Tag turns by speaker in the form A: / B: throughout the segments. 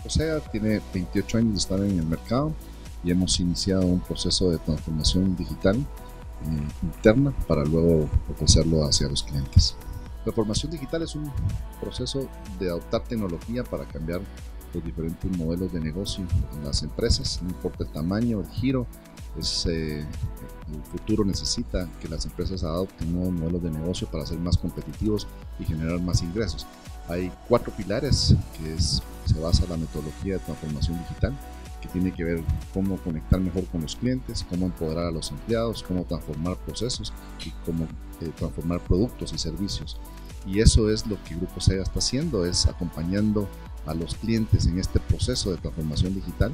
A: Grupo SEA tiene 28 años de estar en el mercado y hemos iniciado un proceso de transformación digital interna para luego ofrecerlo hacia los clientes. La formación digital es un proceso de adoptar tecnología para cambiar los diferentes modelos de negocio en las empresas, no importa el tamaño, el giro. El futuro necesita que las empresas adopten nuevos modelos de negocio para ser más competitivos y generar más ingresos. Hay 4 pilares se basa en la metodología de transformación digital, que tiene que ver cómo conectar mejor con los clientes, cómo empoderar a los empleados, cómo transformar procesos y cómo transformar productos y servicios. Y eso es lo que Grupo SEA está haciendo, es acompañando a los clientes en este proceso de transformación digital,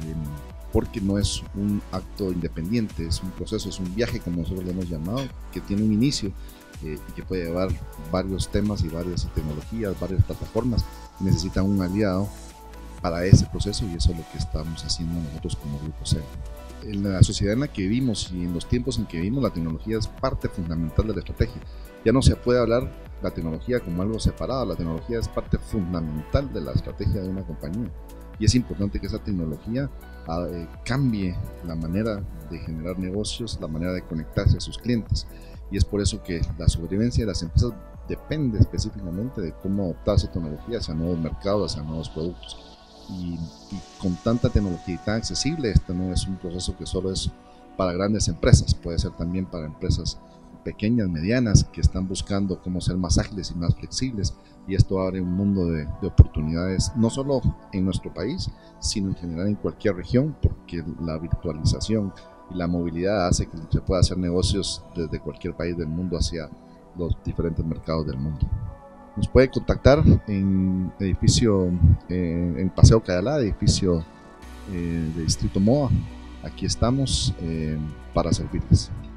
A: porque no es un acto independiente, es un proceso, es un viaje, como nosotros lo hemos llamado, que tiene un inicio y que puede llevar varios temas y varias tecnologías, varias plataformas. Necesitan un aliado para ese proceso y eso es lo que estamos haciendo nosotros como Grupo SEA. En la sociedad en la que vivimos y en los tiempos en que vivimos, la tecnología es parte fundamental de la estrategia. Ya no se puede hablar la tecnología como algo separado, la tecnología es parte fundamental de la estrategia de una compañía y es importante que esa tecnología cambie la manera de generar negocios, la manera de conectarse a sus clientes, y es por eso que la sobrevivencia de las empresas depende específicamente de cómo adoptar esa tecnología hacia nuevos mercados, hacia nuevos productos. Y con tanta tecnología tan accesible, este no es un proceso que solo es para grandes empresas, puede ser también para empresas pequeñas, medianas, que están buscando cómo ser más ágiles y más flexibles, y esto abre un mundo de oportunidades, no solo en nuestro país, sino en general en cualquier región, porque la virtualización y la movilidad hace que se pueda hacer negocios desde cualquier país del mundo hacia los diferentes mercados del mundo. Nos puede contactar en edificio, en Paseo Cayalá, edificio de Distrito Moa. Aquí estamos para servirles.